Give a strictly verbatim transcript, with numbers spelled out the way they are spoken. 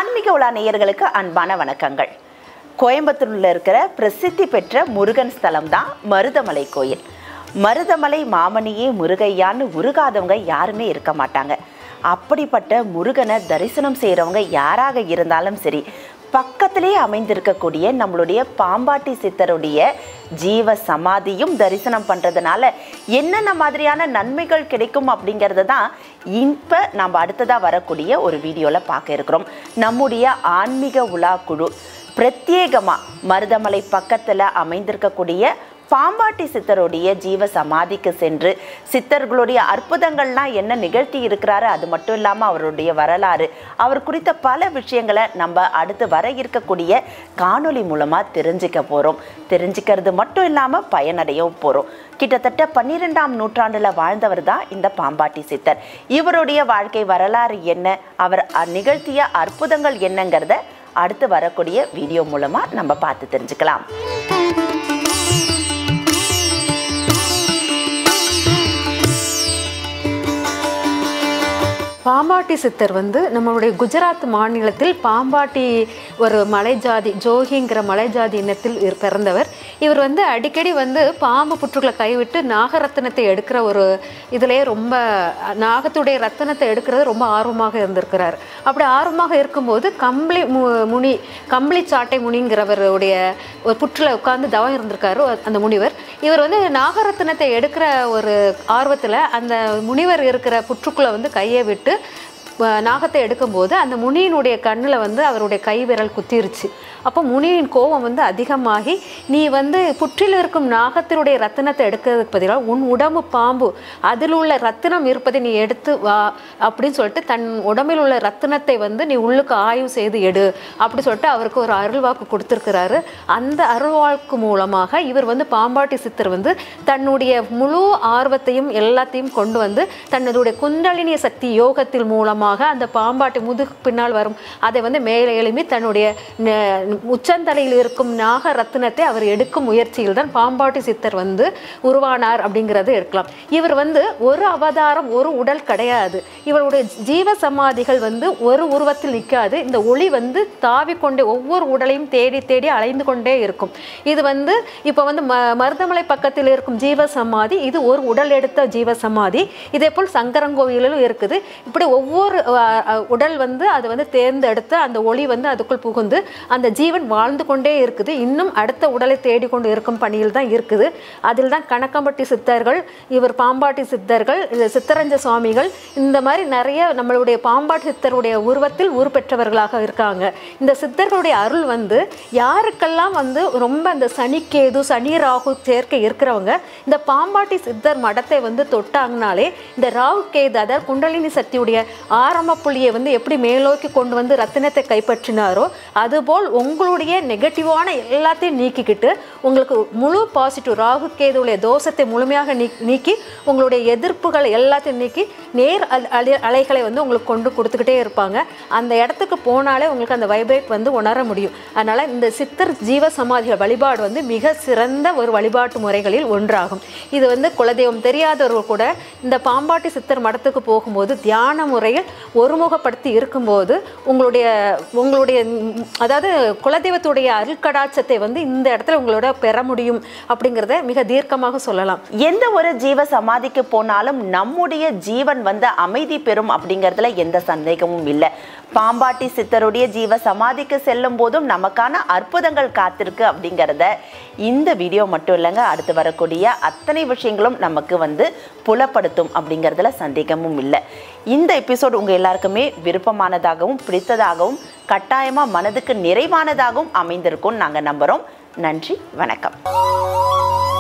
ஆன்மீக உலா நேயர்களுக்கு அன்பான வணக்கங்கள். கோயம்புத்தூர்ல இருக்கிற பிரசித்தி பெற்ற முருகன் ஸ்தலம் தான் மருதமலை கோயில். மருதமலை மாமணியே முருகையான்னு உருகாதவங்க யாருமே இருக்க மாட்டாங்க. அப்படிப்பட்ட முருகனை தரிசனம் செய்கிறவங்க யாராக இருந்தாலும் சரி, பக்கத்திலேயே அமைந்திருக்கக்கூடிய நம்மளுடைய பாம்பாட்டி சித்தருடைய ஜீவ சமாதியும் தரிசனம் பண்ணுறதுனால என்னென்ன மாதிரியான நன்மைகள் கிடைக்கும் அப்படிங்கிறத தான் இப்போ நம்ம அடுத்ததாக வரக்கூடிய ஒரு வீடியோவில் பார்க்க இருக்கிறோம். நம்முடைய ஆன்மீக உலா குழு பிரத்யேகமாக மருதமலை பக்கத்தில் அமைந்திருக்கக்கூடிய பாம்பாட்டி சித்தருடைய ஜீவ சமாதிக்கு சென்று சித்தர்களுடைய அற்புதங்கள்லாம் என்ன நிகழ்த்தி இருக்கிறாரு, அது மட்டும் இல்லாமல் அவருடைய வரலாறு, அவர் குறித்த பல விஷயங்களை நம்ம அடுத்து வர இருக்கக்கூடிய காணொளி மூலமாக தெரிஞ்சுக்க போகிறோம். தெரிஞ்சுக்கிறது மட்டும் இல்லாமல் பயனடையவும் போகிறோம். கிட்டத்தட்ட பன்னிரெண்டாம் நூற்றாண்டில் வாழ்ந்தவர் தான் இந்த பாம்பாட்டி சித்தர். இவருடைய வாழ்க்கை வரலாறு என்ன, அவர் நிகழ்த்திய அற்புதங்கள் என்னங்கிறத அடுத்து வரக்கூடிய வீடியோ மூலமாக நம்ம பார்த்து தெரிஞ்சுக்கலாம். பாம்பாட்டி சித்தர் வந்து நம்மளுடைய குஜராத் மாநிலத்தில் பாம்பாட்டி ஒரு மலை ஜாதி ஜோகிங்கிற மலை ஜாதி இனத்தில் பிறந்தவர். இவர் வந்து அடிக்கடி வந்து பாம்பு புற்றுகளை கைவிட்டு நாகரத்தினத்தை எடுக்கிற ஒரு இதிலே ரொம்ப நாகத்துடைய ரத்தினத்தை எடுக்கிறது ரொம்ப ஆர்வமாக இருந்திருக்கிறார். அப்படி ஆர்வமாக இருக்கும்போது கம்பளி மு முனி கம்பளி சாட்டை முனிங்கிறவருடைய ஒரு புற்றில் உட்கார்ந்து தவம் இருந்திருக்காரு அந்த முனிவர். இவர் வந்து நாகரத்தினத்தை எடுக்கிற ஒரு ஆர்வத்தில் அந்த முனிவர் இருக்கிற புற்றுக்குள்ளே வந்து கையை விட்டு நாகத்தை எடுக்கும்போது அந்த முனியினுடைய கண்ணில் வந்து அவருடைய கை விரல் குத்திருச்சு. அப்போ முனியின் கோபம் வந்து அதிகமாகி, நீ வந்து புற்றில் இருக்கும் நாகத்தினுடைய ரத்தினத்தை எடுக்கிறதுக்கு பதிலாக உன் உடம்பு பாம்பு, அதில் உள்ள ரத்தினம் இருப்பதை நீ எடுத்து வா அப்படின்னு சொல்லிட்டு தன் உடம்பில் உள்ள ரத்தினத்தை வந்து நீ உள்ளுக்கு ஆய்வு செய்து எடு அப்படி சொல்லிட்டு அவருக்கு ஒரு அருள்வாக்கு கொடுத்துருக்கிறாரு. அந்த அருள்வாக்கு மூலமாக இவர் வந்து பாம்பாட்டி சித்தர் வந்து தன்னுடைய முழு ஆர்வத்தையும் எல்லாத்தையும் கொண்டு வந்து தன்னுடைய குண்டலினி சக்தி யோகத்தில் மூலமாக அந்த பாம்பாட்டி முதுகு பின்னால் வரும் அதை வந்து மேலே எழுப்பி தன்னுடைய உச்சந்தலையில் இருக்கும் நாக ரத்தினத்தை அவர் எடுக்கும் முயற்சியில் தான் பாம்பாட்டி சித்தர் வந்து உருவானார் அப்படிங்கிறது எடுக்கலாம். இவர் வந்து ஒரு அவதாரம் ஒரு உடல் கிடையாது. இவருடைய ஜீவ சமாதிகள் வந்து ஒரு உருவத்தில் நிற்காது. இந்த ஒளி வந்து தாவிக்கொண்டே ஒவ்வொரு உடலையும் தேடி தேடி அலைந்து கொண்டே இருக்கும். இது வந்து இப்போ வந்து ம மருதமலை பக்கத்தில் இருக்கும் ஜீவ சமாதி, இது ஒரு உடல் எடுத்த ஜீவ சமாதி. இதே போல் சங்கரங்கோவிலும் இருக்குது. இப்படி ஒவ்வொரு உடல் வந்து அது வந்து தேர்ந்தெடுத்து அந்த ஒளி வந்து அதுக்குள் புகுந்து அந்த ஜீவன் வாழ்ந்து கொண்டே இருக்குது. இன்னும் அடுத்த உடலை தேடிக்கொண்டு இருக்கும் பணியில் தான் இருக்குது. அதில் தான் கணக்கம்பட்டி சித்தர்கள், இவர் பாம்பாட்டி சித்தர்கள், சித்தரஞ்ச சுவாமிகள், இந்த மாதிரி நிறைய நம்மளுடைய பாம்பாட்டி சித்தருடைய உருவத்தில் உருப்பெற்றவர்களாக இருக்காங்க. இந்த சித்தர்களுடைய அருள் வந்து யாருக்கெல்லாம் வந்து ரொம்ப அந்த சனிக்கேது சனி ராகு சேர்க்கை இருக்கிறவங்க இந்த பாம்பாட்டி சித்தர் மடத்தை வந்து தொட்டாங்கனாலே இந்த ராகு கேது, அதாவது குண்டலினி சக்தியுடைய ஆரம்ப புள்ளியை வந்து எப்படி மேலோக்கி கொண்டு வந்து ரத்தினத்தை கைப்பற்றினாரோ அதுபோல் உங்களுடைய நெகட்டிவான எல்லாத்தையும் நீக்கிக்கிட்டு உங்களுக்கு முழு பாசிட்டிவ் ராகு கேதுடைய தோஷத்தை முழுமையாக நீக்கி உங்களுடைய எதிர்ப்புகள் எல்லாத்தையும் நீக்கி நேர் அலைகளை வந்து உங்களுக்கு கொண்டு கொடுத்துக்கிட்டே இருப்பாங்க. அந்த இடத்துக்கு போனாலே உங்களுக்கு அந்த வைப்ரேட் வந்து உணர முடியும். அதனால் இந்த சித்தர் ஜீவ சமாதிகள் வழிபாடு வந்து மிக சிறந்த ஒரு வழிபாட்டு முறைகளில் ஒன்றாகும். இது வந்து குலதெய்வம் தெரியாதவர்கள் கூட இந்த பாம்பாட்டி சித்தர் மடத்துக்கு போகும்போது தியான முறையில் ஒருமுகப்படுத்தி இருக்கும்போது உங்களுடைய உங்களுடைய அதாவது குலதெய்வத்துடைய அருள்கடாட்சத்தை வந்து இந்த இடத்துல உங்களோட பெற முடியும் அப்படிங்கிறத மிக தீர்க்கமாக சொல்லலாம். எந்த ஒரு ஜீவ சமாதிக்கு போனாலும் நம்முடைய ஜீவன் வந்து அமைதி பெறும் அப்படிங்கிறதுல எந்த சந்தேகமும் இல்லை. பாம்பாட்டி சித்தருடைய ஜீவ சமாதிக்கு செல்லும் போதும் நமக்கான அற்புதங்கள் காத்திருக்கு அப்படிங்கிறத இந்த வீடியோ மட்டும் இல்லைங்க, அடுத்து வரக்கூடிய அத்தனை விஷயங்களும் நமக்கு வந்து புலப்படுத்தும் அப்படிங்கிறதுல சந்தேகமும் இல்லை. இந்த எபிசோடு உங்கள் எல்லாருக்குமே விருப்பமானதாகவும் பிடித்ததாகவும் கட்டாயமாக மனதுக்கு நிறைவானதாகவும் அமைந்திருக்கும்னு நாங்கள் நம்புகிறோம். நன்றி, வணக்கம்.